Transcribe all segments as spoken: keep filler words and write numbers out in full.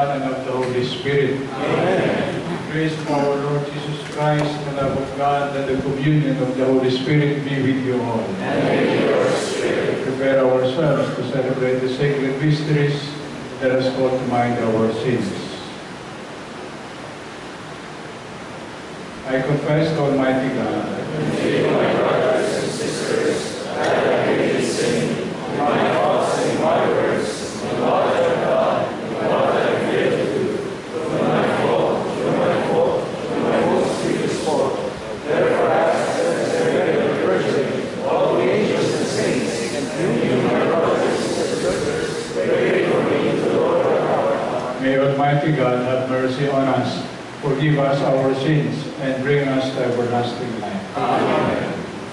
Son, and of the Holy Spirit. Amen. Praise to our Lord Jesus Christ, the love of God, and the communion of the Holy Spirit be with you all. And with your spirit. Prepare ourselves to celebrate the sacred mysteries. Let us call to mind our sins. I confess to Almighty God, and to you, my brothers and sisters, that I have committed sin in my thoughts and in my words, in what I have done, in what I have failed to do, through my fault, through my fault, through my most grievous fault. Therefore, I ask that as a regular Virgin, all the angels and saints, and you, my brothers and sisters, pray for me to the Lord our God. May Almighty God have mercy on us, forgive us our sins, and bring us to everlasting life. Amen.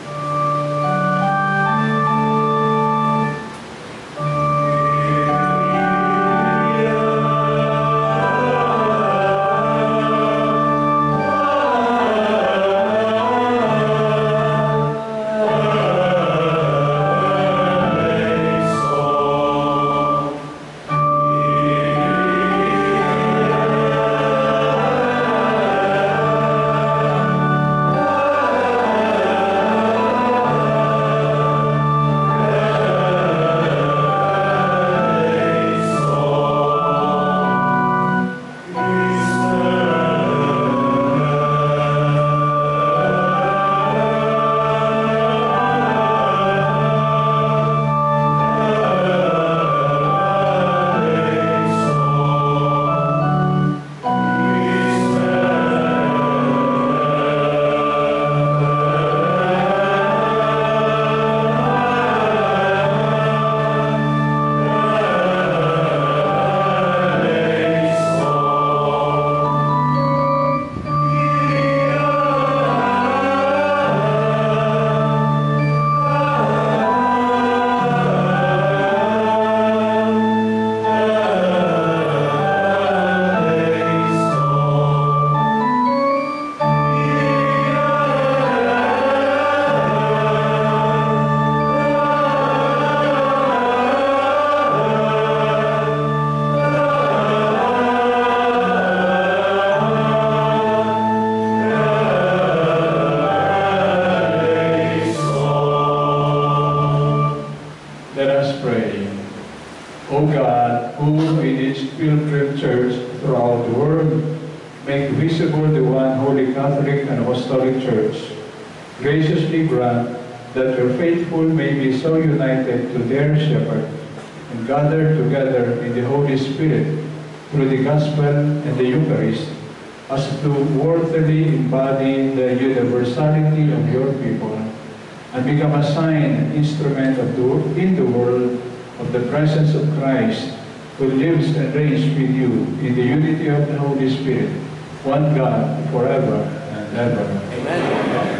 Graciously grant that your faithful may be so united to their shepherd and gathered together in the Holy Spirit through the gospel and the Eucharist as to worthily embody the universality of your people and become a sign and instrument of the, in the world of the presence of Christ, who lives and reigns with you in the unity of the Holy Spirit, one God, forever and ever. Amen. Amen.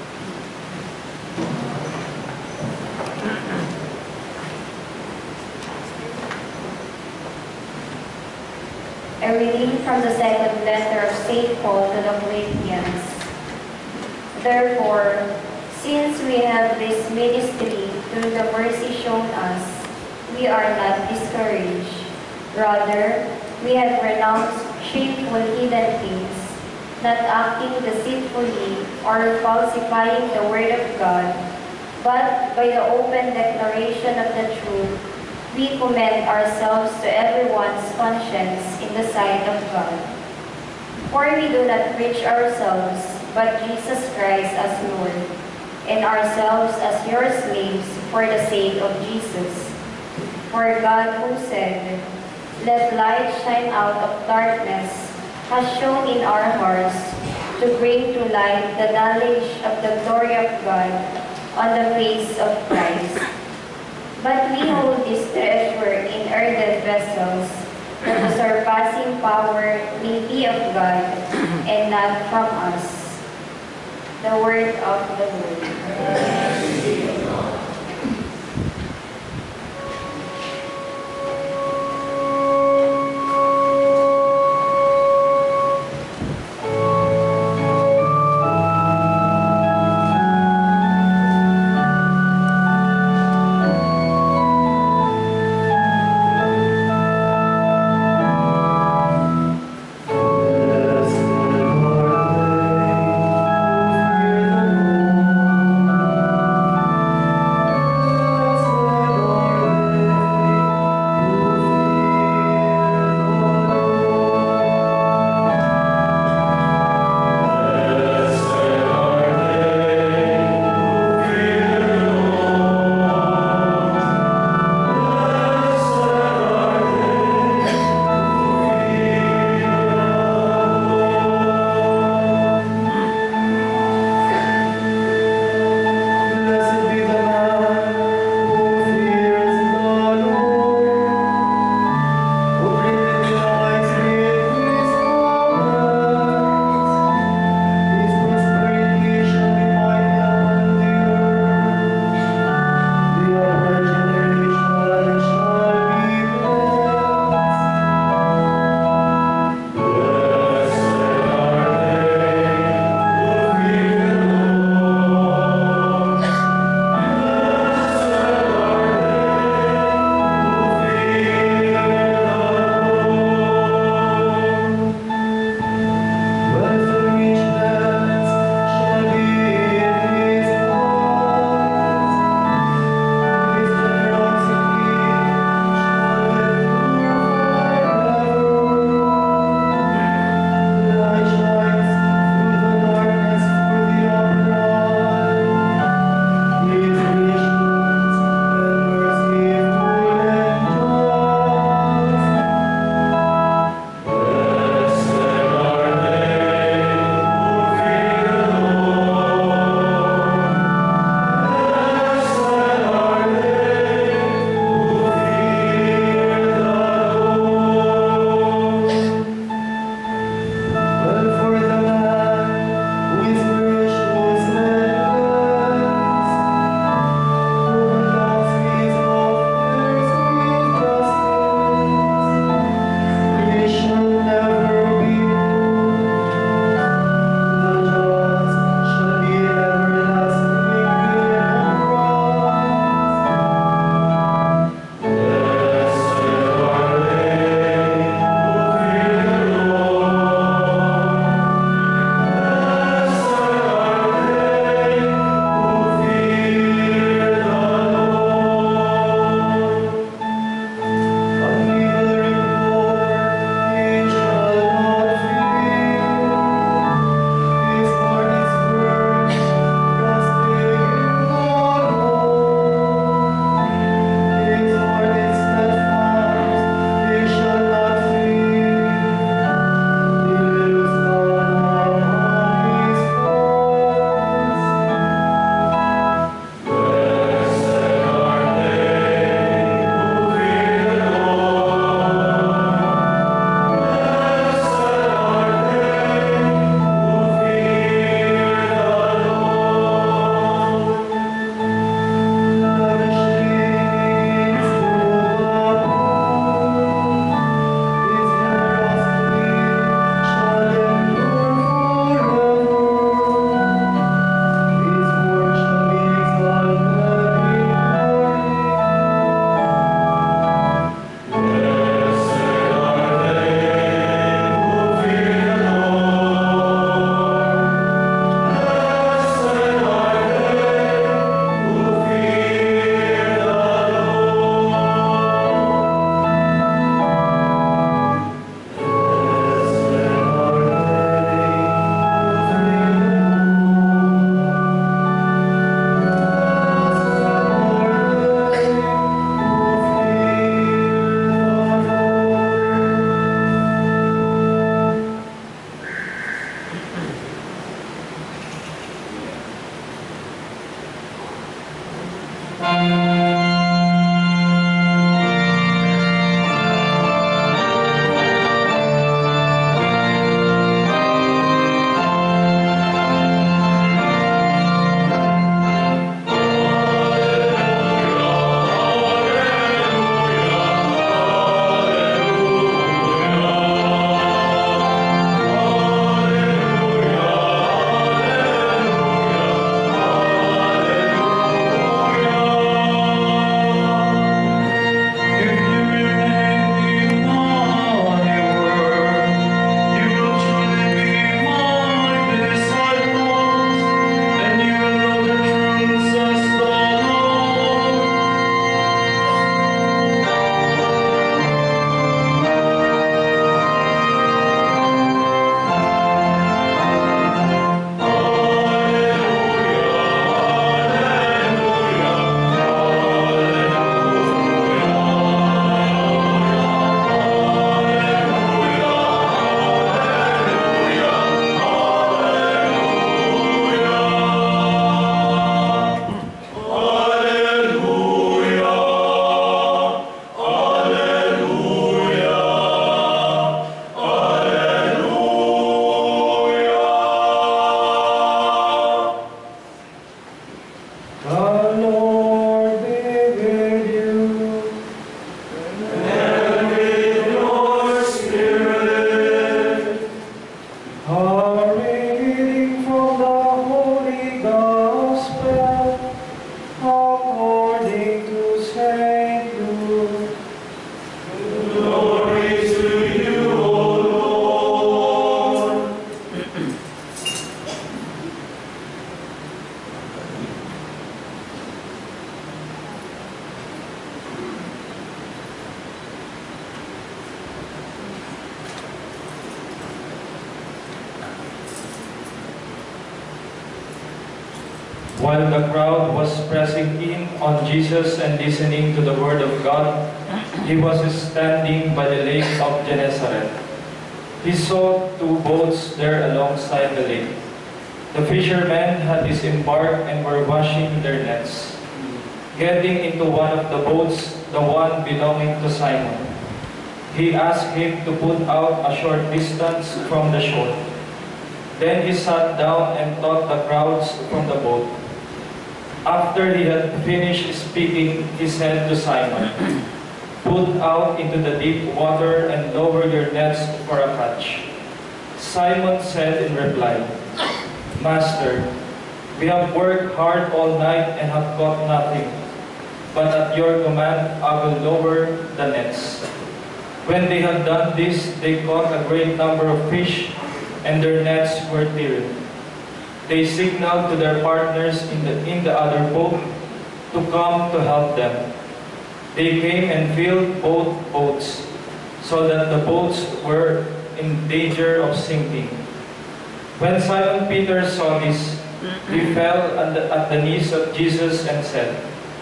A reading from the second letter of Saint Paul to the Corinthians. Therefore, since we have this ministry through the mercy shown us, we are not discouraged. Rather, we have renounced shameful hidden things, not acting deceitfully or falsifying the word of God, but by the open declaration of the truth, we commend ourselves to everyone's conscience in the sight of God. For we do not preach ourselves, but Jesus Christ as Lord, and ourselves as your slaves for the sake of Jesus. For God, who said, "Let light shine out of darkness," has shown in our hearts to bring to light the knowledge of the glory of God on the face of Christ. But we hold this treasure in earthen vessels, that the surpassing power may be of God and not from us. The word of the Lord. While the crowd was pressing in on Jesus and listening to the word of God, he was standing by the lake of Gennesaret. He saw two boats there alongside the lake. The fishermen had disembarked and were washing their nets. Getting into one of the boats, the one belonging to Simon, he asked him to put out a short distance from the shore. Then he sat down and taught the crowds from the boat. After he had finished speaking, he said to Simon, "Put out into the deep water and lower your nets for a catch." Simon said in reply, "Master, we have worked hard all night and have caught nothing. But at your command, I will lower the nets." When they had done this, they caught a great number of fish, and their nets were tearing. They signaled to their partners in the, in the other boat to come to help them. They came and filled both boats, so that the boats were in danger of sinking. When Simon Peter saw this, he fell at the, at the knees of Jesus and said,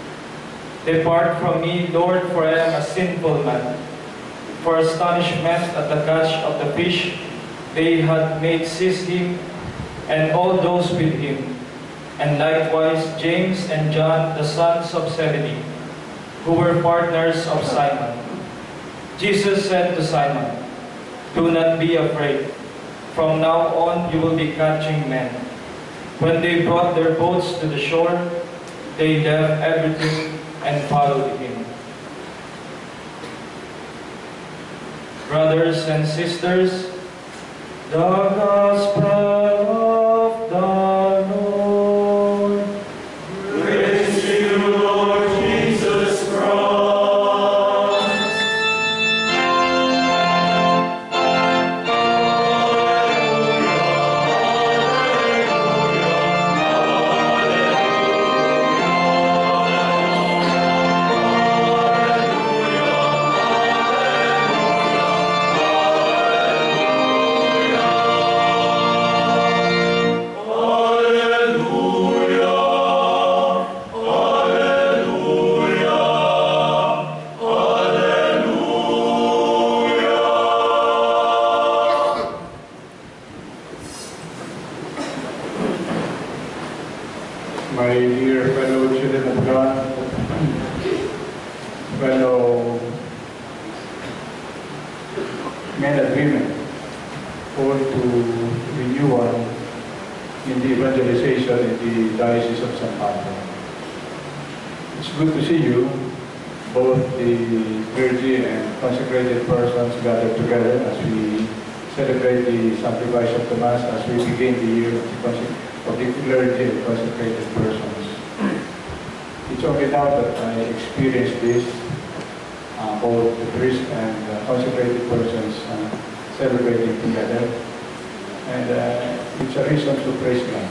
"Depart from me, Lord, for I am a sinful man." For astonishment at the catch of the fish they had made seize him and all those with him, and likewise James and John, the sons of Zebedee, who were partners of Simon. Jesus said to Simon, "Do not be afraid. From now on you will be catching men." When they brought their boats to the shore, they left everything and followed him. Brothers and sisters, the gospel of the Lord. Praise to you, Lord Jesus Christ. My dear fellow children of God, fellow men and women, called to renewal in the evangelization in the Diocese of San Pablo. It's good to see you, both the clergy and consecrated persons gathered together as we celebrate the sacrifice of the Mass as we begin the year of the, conse- of the clergy and consecrated persons. It's only now that I experience this, uh, both the priest and uh, consecrated persons uh, celebrating together, and uh, it's a reason to praise God.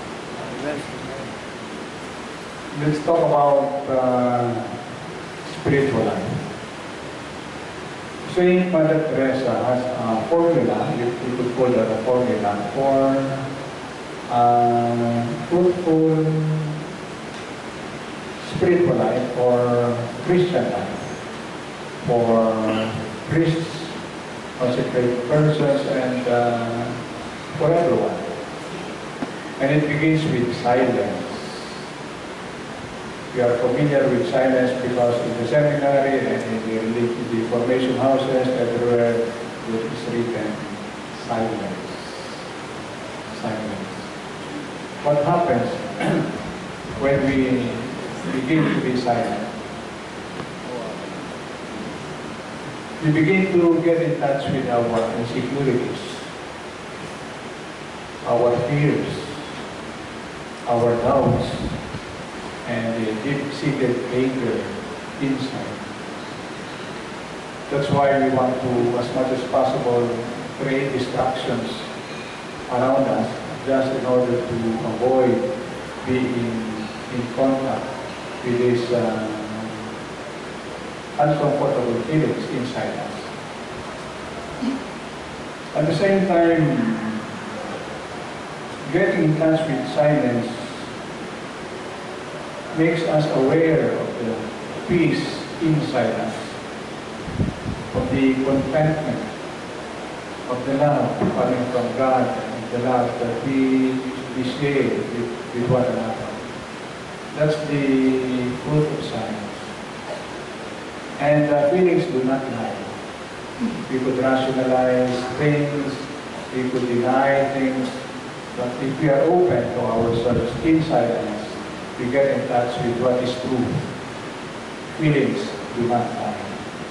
Let's talk about uh, spiritual life. Saint Mother Teresa has a formula, if you could call that a formula, for uh, fruitful spiritual life, for Christian life, for priests, consecrated persons, and uh, for everyone. And it begins with silence. We are familiar with silence because in the seminary and in the, in the formation houses, everywhere it is written silence. Silence. What happens when we begin to be silent? We begin to get in touch with our insecurities, our fears, our doubts, and the deep-seated anger inside. That's why we want to, as much as possible, create distractions around us, just in order to avoid being in contact with these uh, uncomfortable feelings inside us. At the same time, getting in touch with silence makes us aware of the peace inside us, of the contentment, of the love coming from God, and the love that we, we share with, with one another. That's the fruit of silence. And uh, feelings do not lie. We could rationalize things, we could deny things, but if we are open to ourselves inside us, we get in touch with what is true. Feelings do not lie.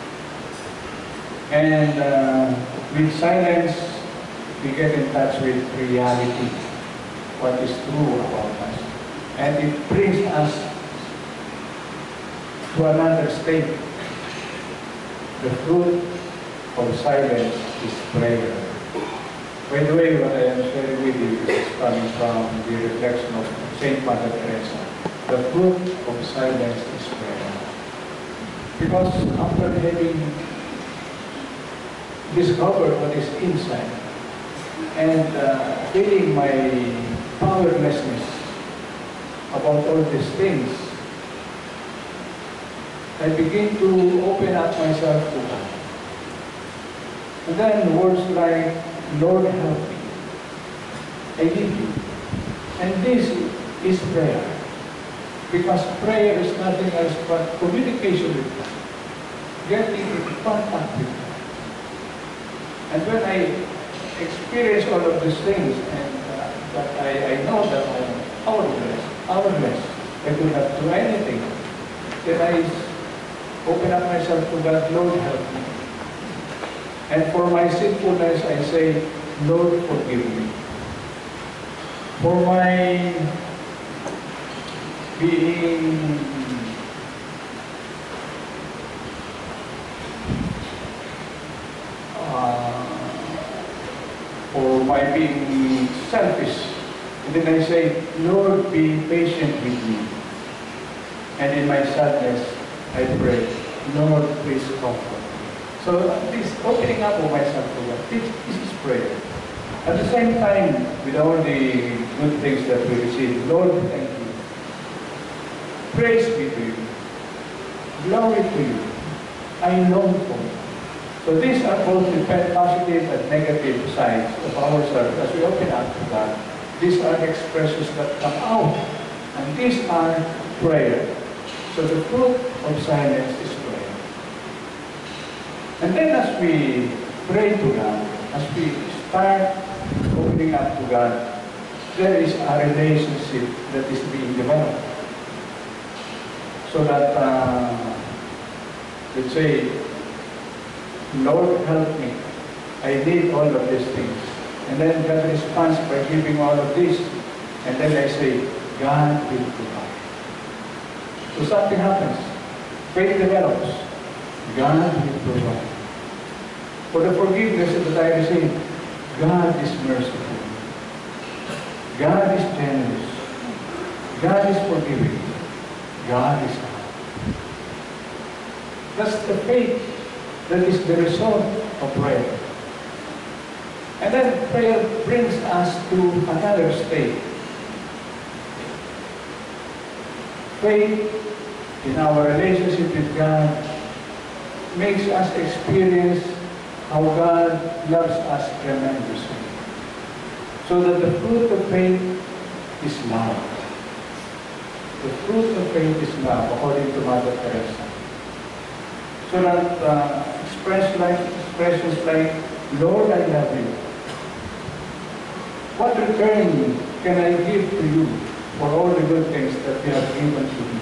And uh, with silence, we get in touch with reality, what is true about us. And it brings us to another state. The fruit of silence is prayer. By the way, what I am sharing with you is coming from the reflection of Saint Mother Teresa. The fruit of silence is prayer. Because after having discovered what is inside and uh, feeling my powerlessness about all these things, I begin to open up myself to God. And then words like, Lord help me, I need you. And this is prayer. Because prayer is nothing else but communication with God, getting in contact with God. And when I experience all of these things, and uh, that I, I know that I am powerless, powerless, I do not do anything, then I open up myself to God, Lord help me. And for my sinfulness, I say, Lord forgive me. For my being uh, for my being selfish. And then I say, Lord, be patient with me. And in my sadness, I pray, Lord, please comfort me. So this opening up of myself to God, this, this is prayer. At the same time, with all the good things that we receive, Lord, thank you. Praise be to you. Glory to you. I long for you. So these are both the positive and negative sides of ourselves as we open up to God. These are expressions that come out And these are prayer. So the fruit of silence is prayer. And then as we pray to God, as we start opening up to God, there is a relationship that is being developed. So that, uh, let's say, Lord, help me. I need all of these things. And then God responds by giving all of this. And then I say, God will provide. So something happens. Faith develops. God will provide. For the forgiveness that I receive, God is merciful. God is generous. God is forgiving. God is kind. That's the faith that is the result of prayer. And then prayer brings us to another state. Faith in our relationship with God makes us experience how God loves us tremendously. So that the fruit of faith is love. The fruit of faith is love, according to Mother Teresa. So that uh, express like, expressions like, Lord, I love you. What return can I give to you for all the good things that you have given to me?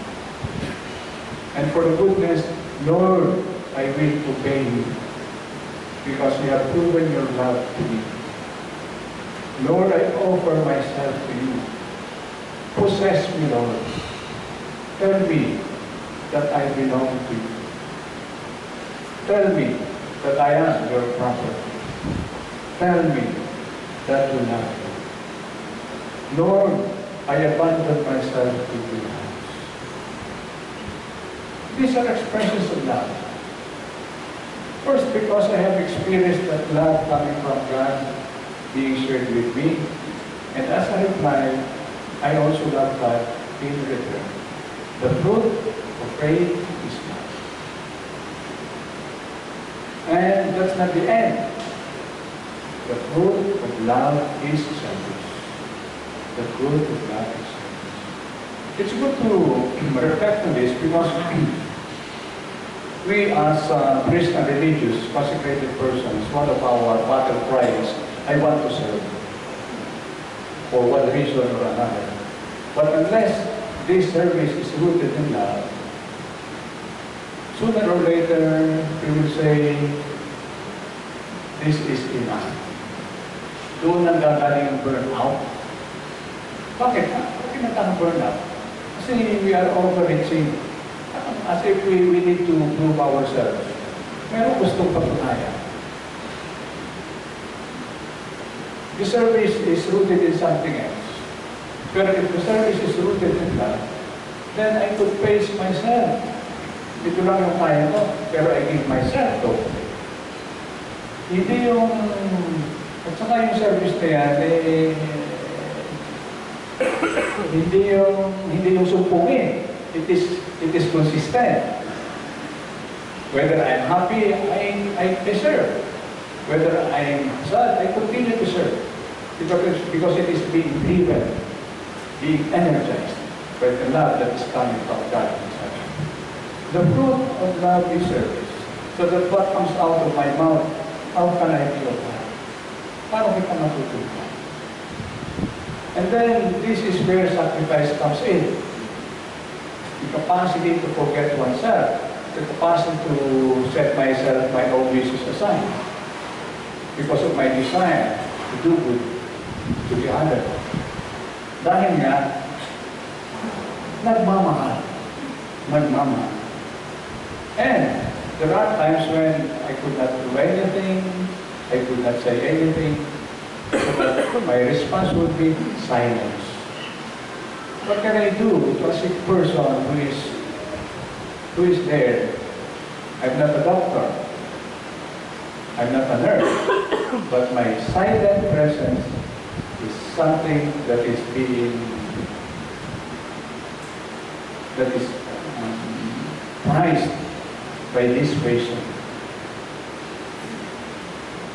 And for the goodness, Lord, I will obey you, because you have proven your love to me. Lord, I offer myself to you. Possess me, Lord. Tell me that I belong to you. Tell me that I am your property. Tell me that you love me. Lord, I abandon myself to your hands. These are expressions of love. First, because I have experienced that love coming from God being shared with me, and as a reply, I also love God in return. The fruit of faith is love. And that's not the end. The fruit of love is service. The fruit of love is service. It's good to reflect on this, because we as uh, priests and religious, consecrated persons, one of our battle cries, I want to serve, for one reason or another. But unless this service is rooted in love, sooner or later we will say, this is enough. Doon ang gagaling ang burnout. Bakit? Bakit nagkang burnout? Kasi we are overreaching. As if we, we need to prove ourselves. Meron gustong patunayan. The service is rooted in something else. But if the service is rooted in love, then I could face myself. Ito lang yung kaya ko, pero I give myself to. Hindi yung, at saka yung service na yan, eh, hindi yung, hindi yung sumpungin. It is, it is consistent. Whether I'm happy, I, I, I serve. Whether I'm sad, I continue to serve. Because, because it is being driven, being energized by the love that is coming from God Himself. The fruit of love is service. So that what comes out of my mouth, how can I be of God? Paano kita matutunan? And then, this is where sacrifice comes in. The capacity to forget oneself, the capacity to set myself, my own wishes aside, because of my desire to do good to the other. Dahil nga, nagmamahal. Nagmamahal. And there are times when I could not do anything, I could not say anything, so my response would be silence. What can I do to a sick person who is, who is there? I'm not a doctor. I'm not a nurse. But my silent presence is something that is being, that is um, prized by this patient.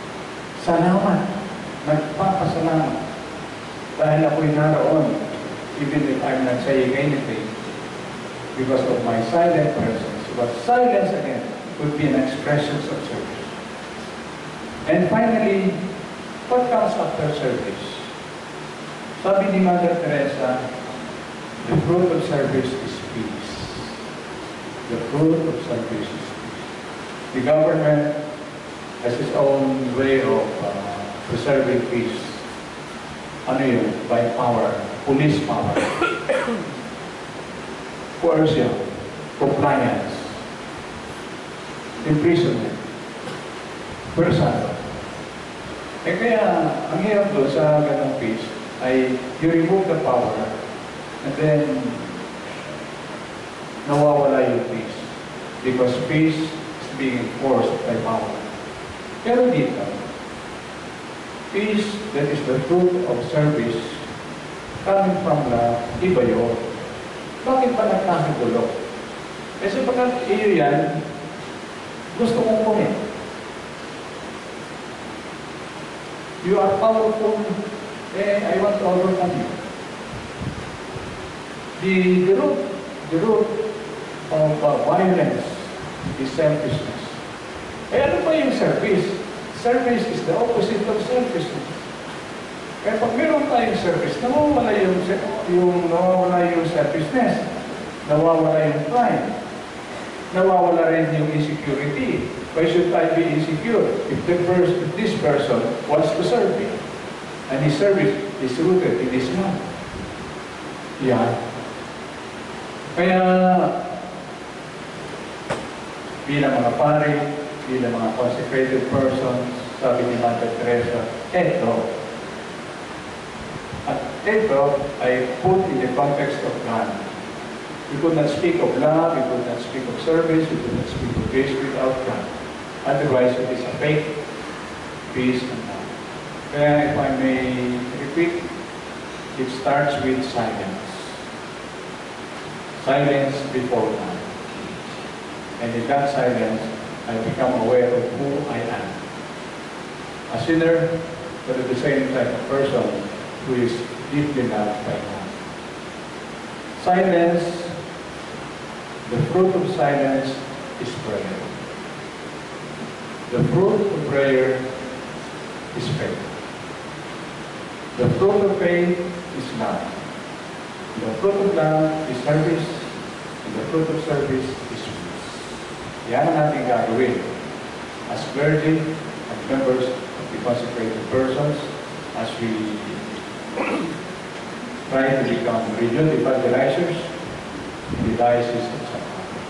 Salamat. Nagpapasalamat. Dahil ako'y naroon even if I'm not saying anything, because of my silent presence. But silence again would be an expression of service. And finally, what comes after service? Sabi ni Mother Teresa, the fruit of service is peace. The fruit of service is peace. The government has its own way of uh, preserving peace. Ano yun? By power. Police power. Coercion. Compliance. Imprisonment. Persano. Eh kaya, ang hirap doon sa ganang peace ay you remove the power and then nawawala yung peace. Because peace is being enforced by power. Pero dito, peace that is the fruit of service coming from love, iba yun. Bakit pa nagkakagulo? Kasi pagkat iyo yan, gusto kong kunin. You are powerful, eh, I want to overcome you. The, the root, the root of uh, violence is selfishness. Eh, ano ba yung service? Service is the opposite of selfishness. Kaya pag meron tayong service, nawawala yung, yung, nawawala yung selfishness, nawawala yung pride, nawawala rin yung insecurity. Why should I be insecure if, the person, if this person wants to serve me? And his service is rooted in his love. Yeah. Kaya, bilang mga pare, bilang mga consecrated persons, sabi ni Mother Teresa, eto. At eto ay put in the context of God. We could not speak of love, we could not speak of service, we could not speak of grace without God. Otherwise, it is a fake peace and love. Kaya if I may repeat, it starts with silence. Silence before God. And in that silence, I become aware of who I am. A sinner, but at the same time, a person who is deeply loved by God. Silence, the fruit of silence is prayer. The fruit of prayer is faith. The fruit of faith is love. The fruit of love is service. And the fruit of service is peace. Yan ang ating gagawin as clergy and members of the consecrated persons as we try to become renewed evangelizers in the diocese of Somosierra.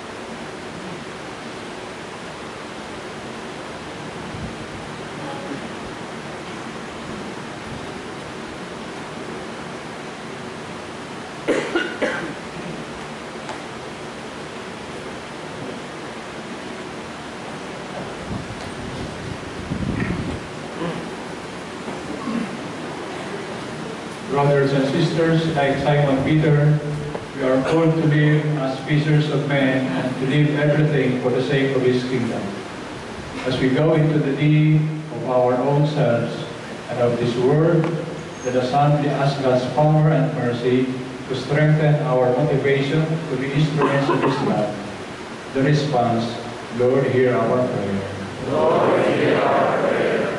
Brothers and sisters, like Simon Peter, we are called to live as fishers of men and to leave everything for the sake of His kingdom. As we go into the deed of our own selves and of this world, let us humbly ask God's power and mercy to strengthen our motivation to be instruments of His love. The response, Lord, hear our prayer. Lord, hear our prayer.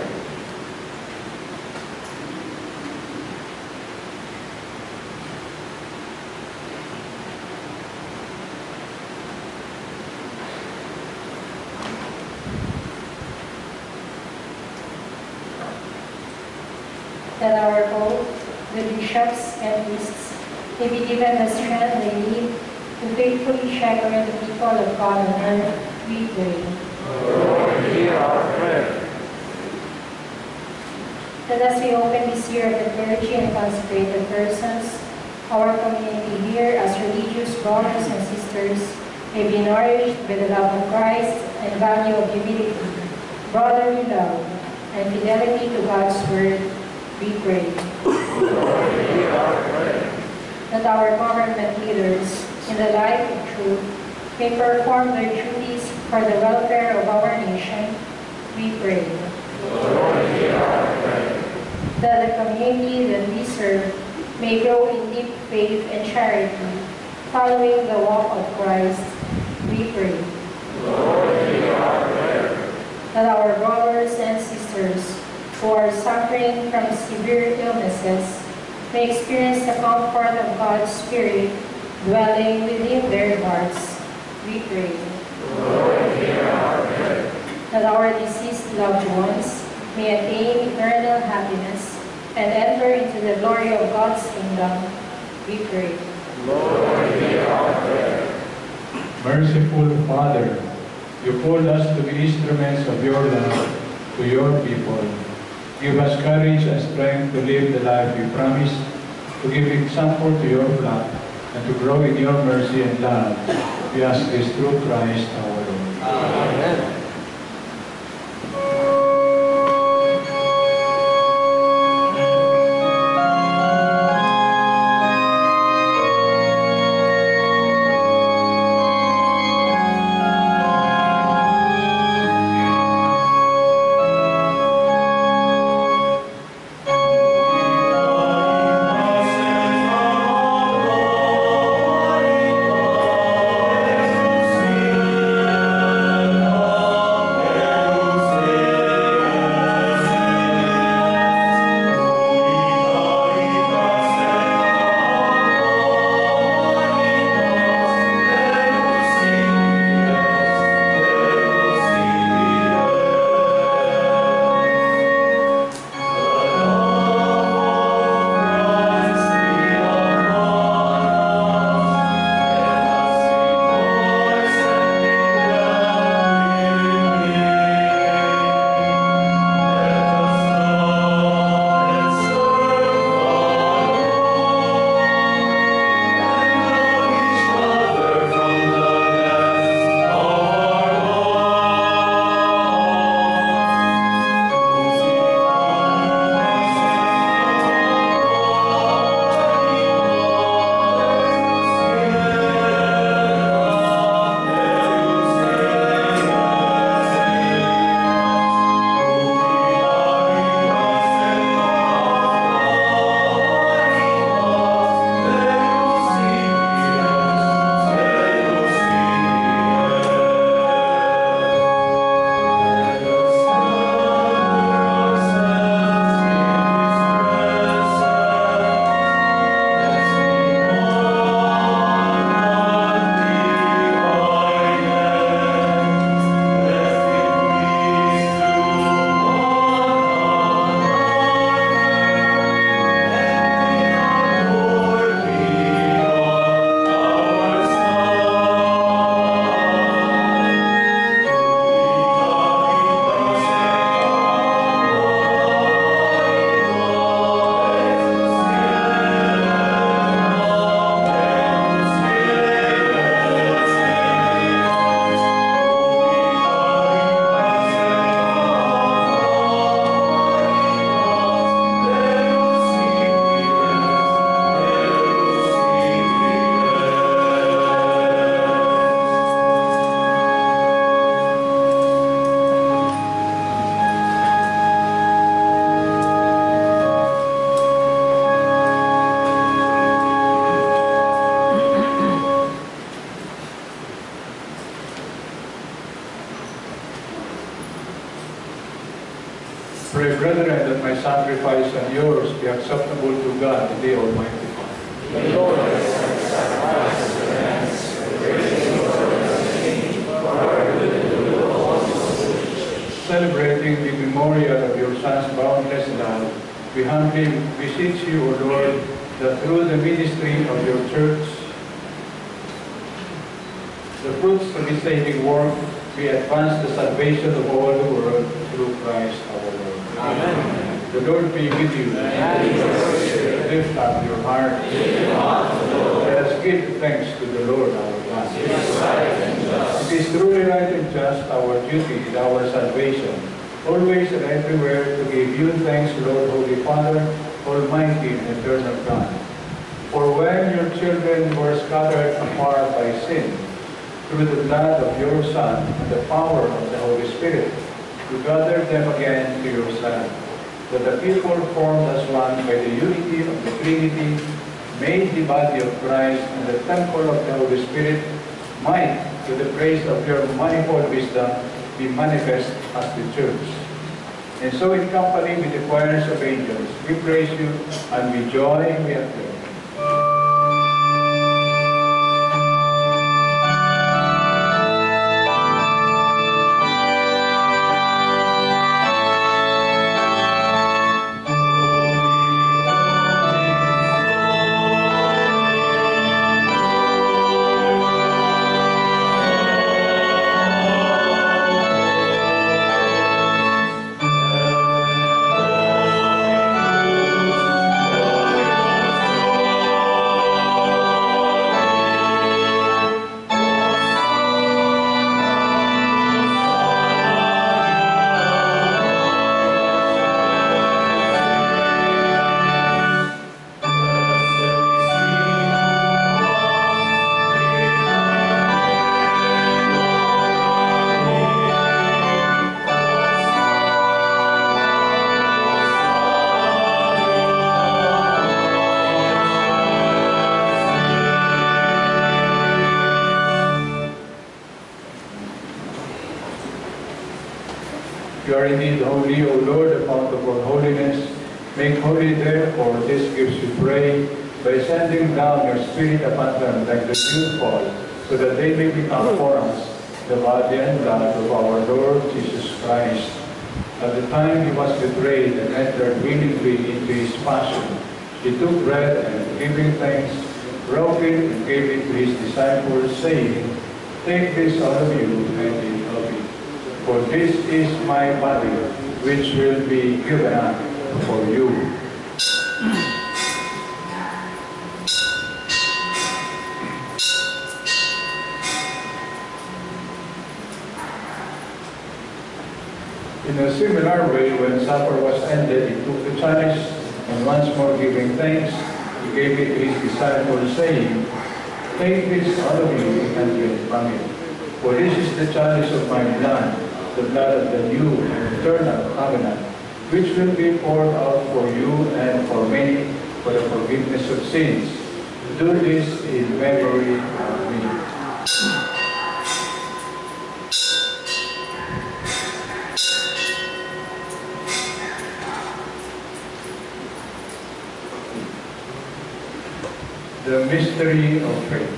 That our both, the bishops and priests, may be given the strength they need to faithfully shepherd the people of God on earth, we pray. Lord, hear our prayer. That as we open this year of the clergy and consecrated persons, our community here as religious brothers and sisters may be nourished by the love of Christ and value of humility, brotherly love, and fidelity to God's word, we pray. Lord, hear our prayer. That our government leaders, in the light of truth, may perform their duties for the welfare of our nation, we pray. Lord, hear our prayer. That the community that we serve may grow in deep faith and charity, following the walk of Christ, we pray. Lord, hear our prayer. That our brothers and sisters who are suffering from severe illnesses may experience the comfort of God's Spirit dwelling within their hearts, we pray. Lord, hear our prayer. That our deceased loved ones may attain eternal happiness and enter into the glory of God's kingdom, we pray. Lord, hear our prayer. Merciful Father, you called us to be instruments of your love to your people. Give us courage and strength to live the life you promised, to give example to your flock, and to grow in your mercy and love. We ask this through Christ our Lord. Amen. Pray, brethren, that my sacrifice and yours be acceptable to God, the Almighty. The Lord accept sacrifices and thanks, praising your name, for our good and the will of all souls. Celebrating the memorial of your Son's boundless love, we humbly beseech you, O Lord, that through the ministry of your church, the fruits of his saving work may advance the salvation of all the world through Christ our Lord. Amen. The Lord be with you. And with your spirit. Lift up your heart. Lift them up to the Lord. Let us give thanks to the Lord our God. It is right and just. It is truly right and just, our duty and our salvation, always and everywhere to give you thanks, Lord, Holy Father, Almighty and eternal God. For when your children were scattered apart by sin, through the blood of your Son and the power of the Holy Spirit, you gathered them again to yourself. that the people formed as one by the unity of the Trinity, made the body of Christ and the temple of the Holy Spirit, might, to the praise of your manifold wisdom, be manifest as the church. And so in company with the choirs of angels, we praise you, and with joy we acclaim. You are indeed holy, O Lord, the fount of all holiness. Make holy, therefore, these gifts, we pray, by sending down your Spirit upon them like the dew fall, so that they may become for us the body and blood of our Lord Jesus Christ. At the time he was betrayed and entered willingly into his passion, he took bread and, giving thanks, broke it and gave it to his disciples, saying, "Take this, all of you, and eat of it. For this is my body, which will be given up for you." In a similar way, when supper was ended, he took the chalice, and once more giving thanks, he gave it to his disciples, saying, "Take this, all of you, and drink from it. For this is the chalice of my blood, the blood of the new and eternal covenant, which will be poured out for you and for many for the forgiveness of sins. Do this in memory of me." The mystery of faith.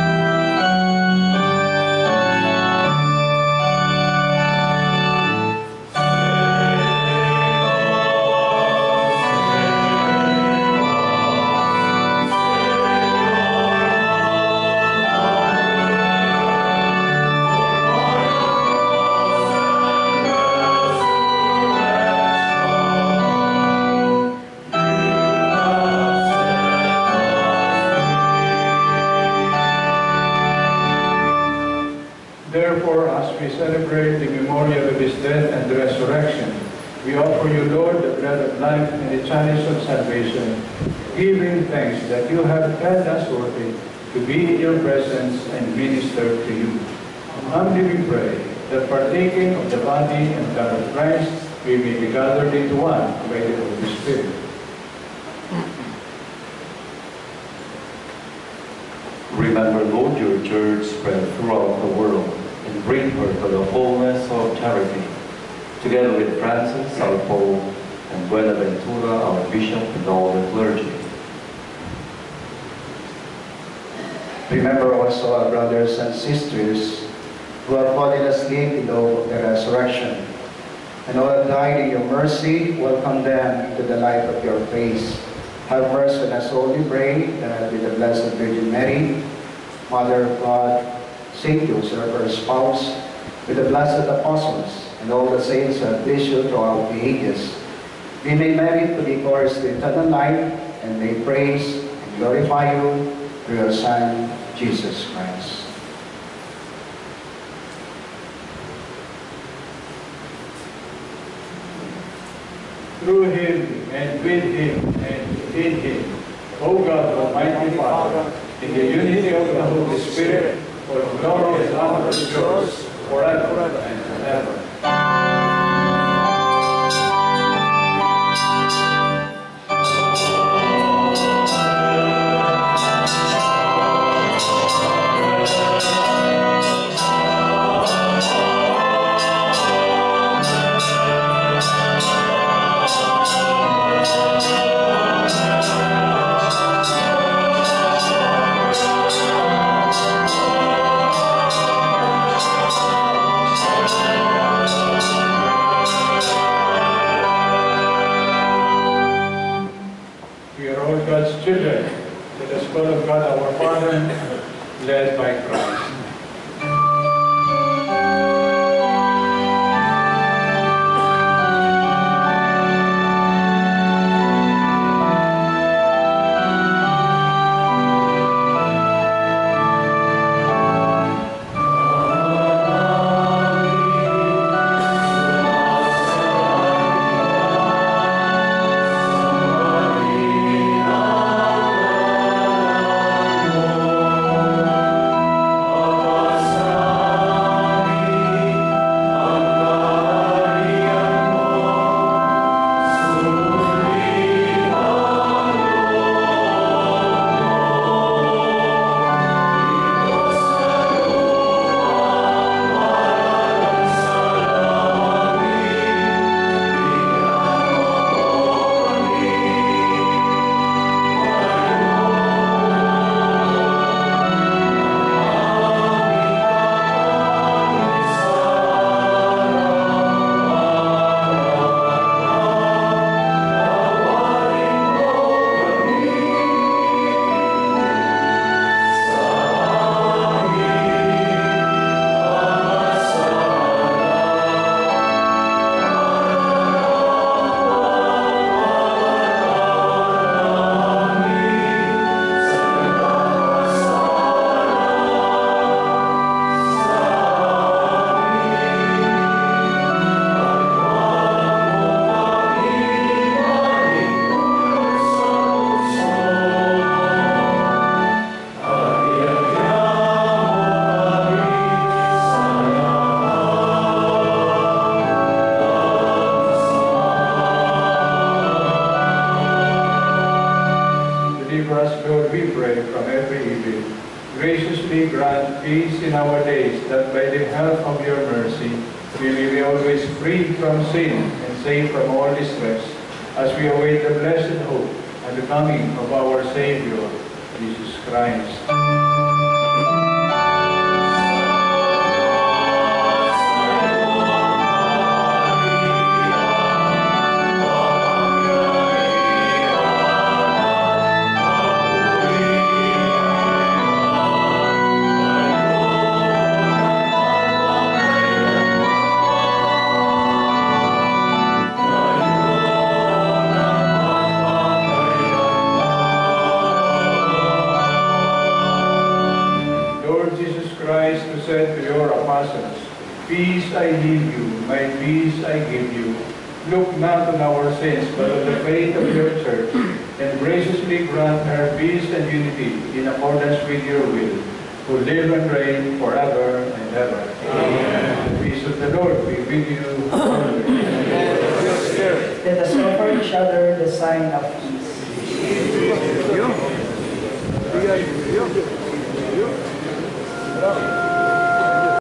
Therefore, as we celebrate the memorial of his death and resurrection, we offer you, Lord, the bread of life and the chalice of salvation, giving thanks that you have held us worthy to be in your presence and minister to you. Humbly we pray that partaking of the body and blood of Christ, we may be gathered into one by the Holy Spirit. Remember, Lord, your church spread throughout the world, and bring her to the fullness of charity, together with Francis, our Pope, and Buenaventura, our Bishop, and all the clergy. Remember also our brothers and sisters who have fallen asleep in the hope of the resurrection, and who have died in your mercy. Welcome them into the light of your face. Have mercy on us all, we pray, that with the Blessed Virgin Mary, Mother of God, Saint Joseph, her spouse, with the blessed apostles, and all the saints who have pleased you throughout the ages, we may merit to be heirs to eternal life, and may praise and glorify you through your Son, Jesus Christ. Through him, and with him, and in him, O God, Almighty Father, in the unity of the Holy Spirit, for glory and honor is yours, forever and ever. God our Father, led by Christ. Graciously grant peace in our days, that by the help of your mercy we may be always free from sin and safe from all distress, as we await the blessed hope and the coming of our Savior, Jesus Christ. Said to your apostles, peace I leave you, my peace I give you. Look not on our sins, but on the faith of your church, and graciously grant her peace and unity in accordance with your will, who live and reign forever and ever. Amen. The peace of the Lord be with you always. Let us offer each other the sign of peace.